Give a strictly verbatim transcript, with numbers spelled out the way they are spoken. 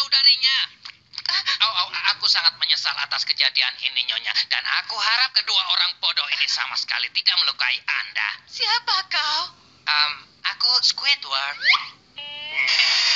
darinya. Oh, oh, aku sangat menyesal atas kejadian ini, Nyonya. Dan aku harap kedua orang bodoh ini sama sekali tidak melukai Anda. Siapa kau? Um, aku Squidward.